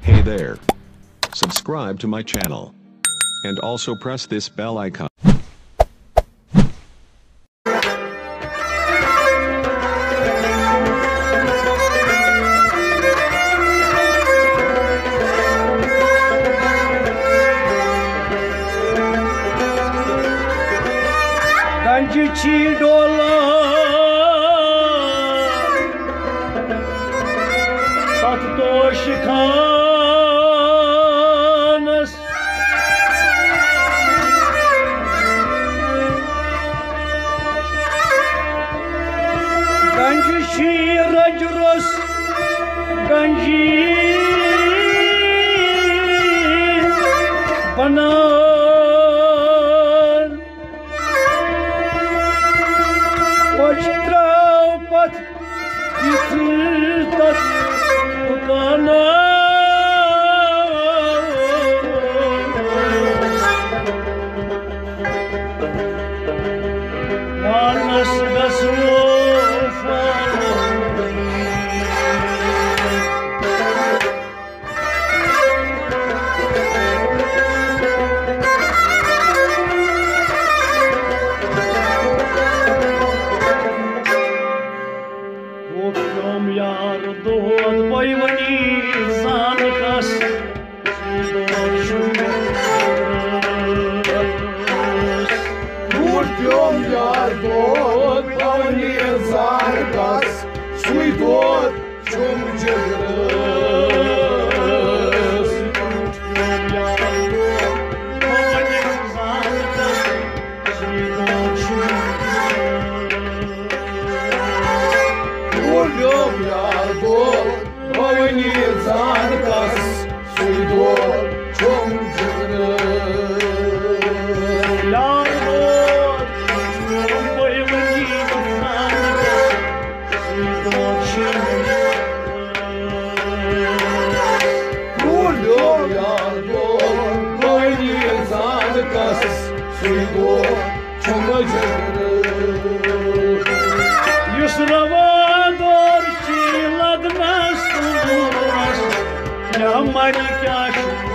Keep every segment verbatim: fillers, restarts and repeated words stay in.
Hey there. Subscribe to my channel. And also press this bell icon. Ganjici dola sat dosh khanas Ganjici rajros ganji bana Traupat yıkıltat bukana Manas gasufa Yar dod boyvani zankas Urpiom yar dod boyvani zankas suidot chumjagras Urpiom yar dod boyvani zankas suidot chumjagras Urpiom yar dod boyvani zankas suidot chumjagras Yar dod boyvani zankas suidot chumjagras Urpiom yar dod boyvani zankas suidot chumjagras Yusravador chiladnas turas Yamari kyash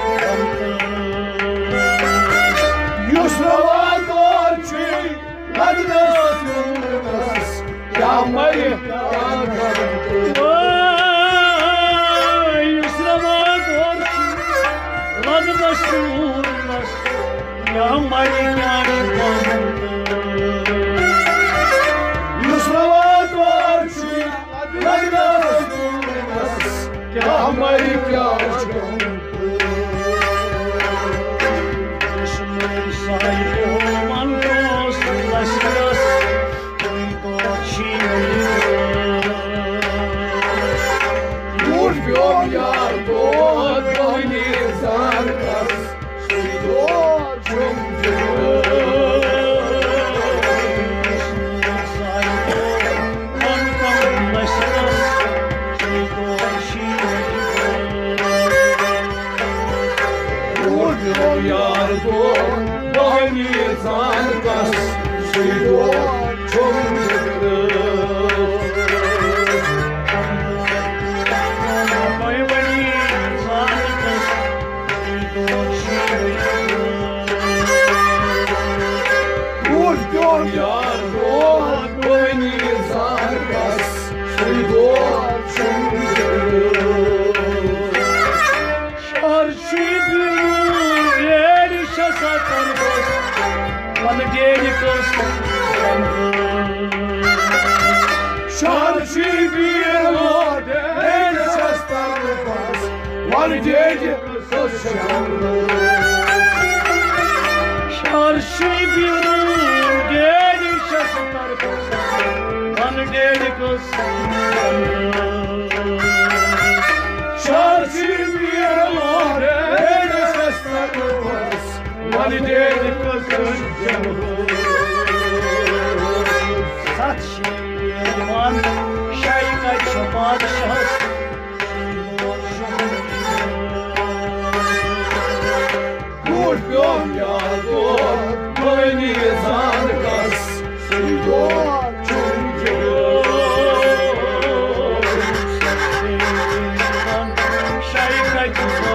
Yusravador chiladnas turas Yamari Yusravador chiladnas turas Yamari kyash Hamaरी क्या Düşmür sahibi olman dost ulaşmaz Duygu çiğnir Urpiom yar dod boyni zankas suidot chumjagras Düşmür sahibi olman ulaşmaz Duygu Urpiom yar dod boyni zankas suidot chumjagras Boyvani zankas Duygu Urpiom yar dod boyni zankas suidot chumjagras Şarşı bir yer şasa kargos Bana geri kılsın Şarşı bir ode el şastarpas var dedi Şarşı bir yer şasa kargos Bana geri kılsın Şarşı bir ode el şastarpas var dedi Sat şehirman şayka çapat şahs Urpiom yar dod boyni zankas suidot chumjagras Şayka çapat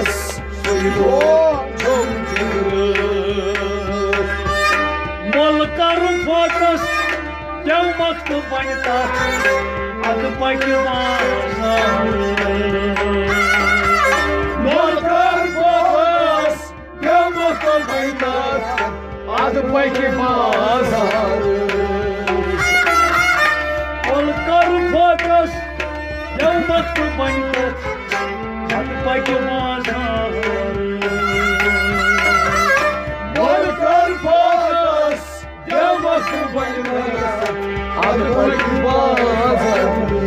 kas Suydo çok yürür Molkarım fokus Gelmaktı banita Adı paki mazarı Molkar fokus Gelmaktı banita Adı paki mazarı Molkarım fokus Gelmaktı banita Adı paki mazarı Molkar fokus Gelmaktı banita Adı paki mazarı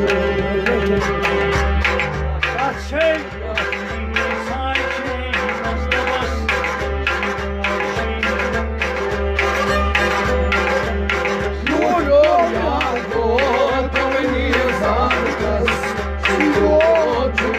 Kaçay Sakin Azdabas Yolum yardo Tavani zarkas Suydo çok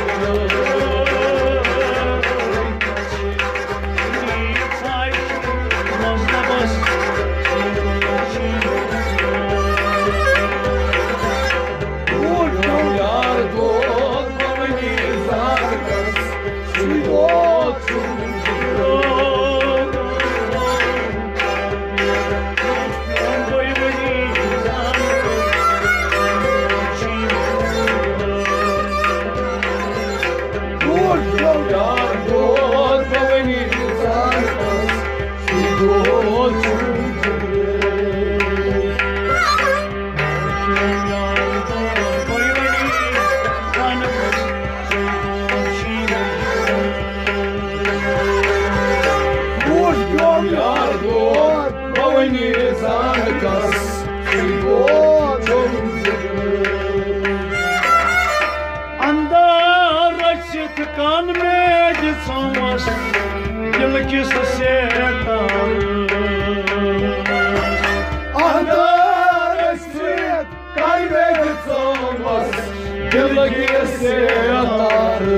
Kan med somas Dil kis setan Andar esret kaybedip olmaz Yıldaki seyahatları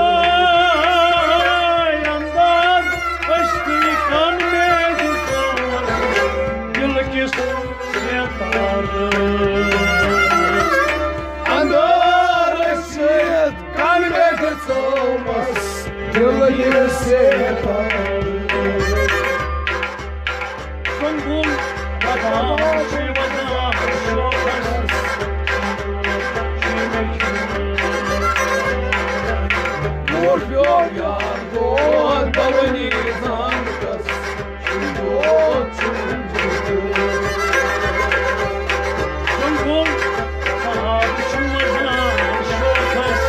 Andar Açtı kan med somas Dil kis setan Andar esret kaybedip olmaz Yıldaki seyahatları Sangul Baba Şivada Şokas Morfyor yardo Tavani zarkas Suydo çok Sangul Baba Şivada Şokas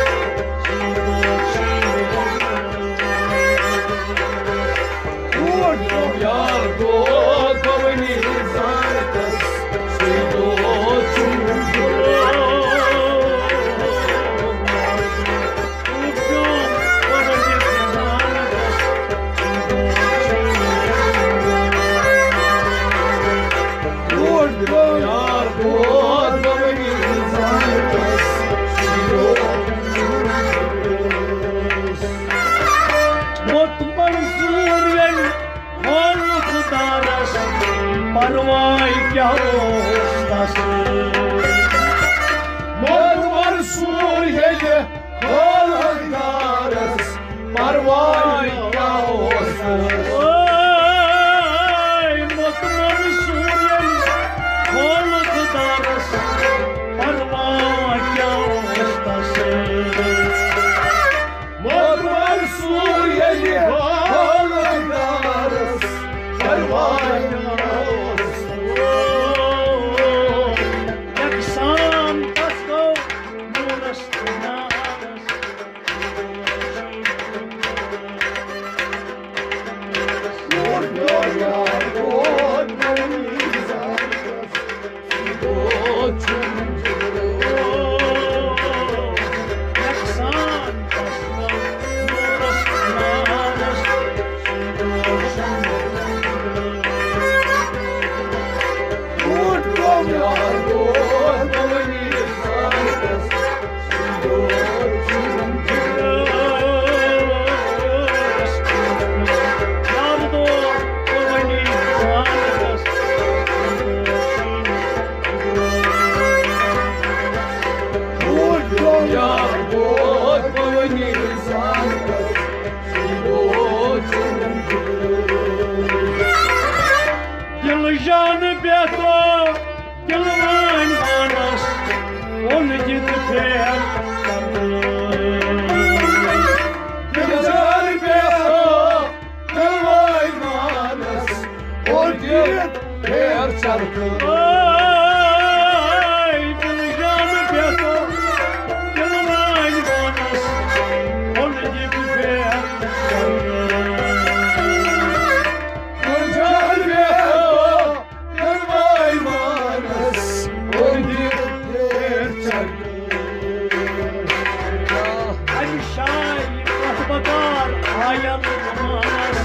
Morfyor yardo Tavani zarkas Suydo çok Parvay kya ustasın Modvar Suriyeli Kolhandarız Parvay yavuzlar Ay mutmar Suriyeli Kolkdarız Parvay kya ustasın Modvar Suriyeli Kolhandarız Parvay yavuzlar fer Güzel beho Kılvay manas O git her çarkı Ay bulacağım beto Kılvay manas O git fer Güzel beho Kılvay manas O git her çarkı Ay şay bakar ayağım manas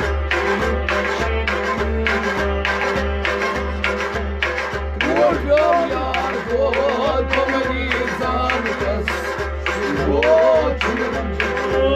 Vurdum yar bu komedi zankas Bu çırpı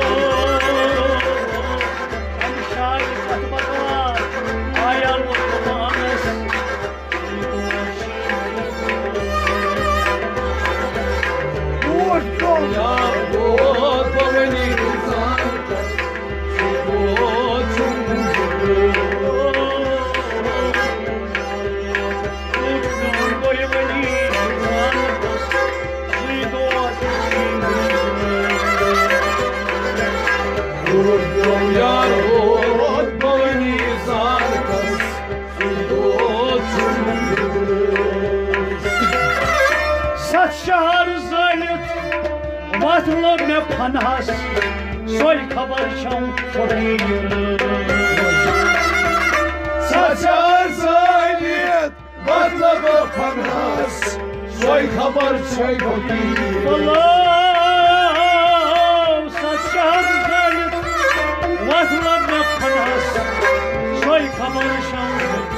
Yar bu komedi zankas Bu çırpı Vurdum yar bu komedi zankas Bu çırpı Sat şahar zayıf Vatla me panas Soy kabar şam çoğu Saçar zayit Baklava panas Soy kabar çay kopi Allah sat şahar zayıf Vatla me panas Soy kabar şam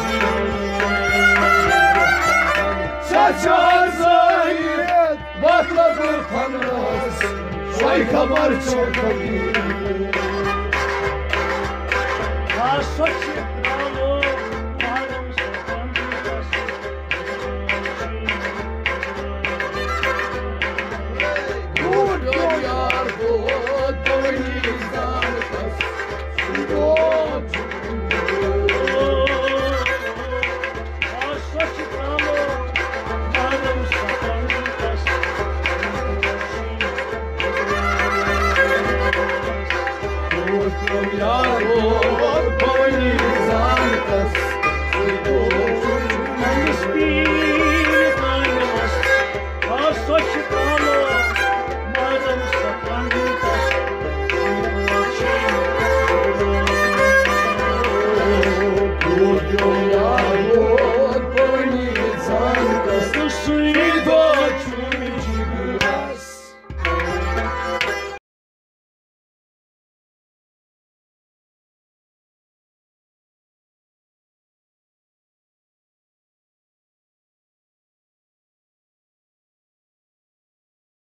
Saçar zayit Baklava panas Soy kabar çay kopi A soci pralo Maram satam Vurdum yar bu komedi zankas Bu çırpı A soci pralo Maram satam Vurdum yar bu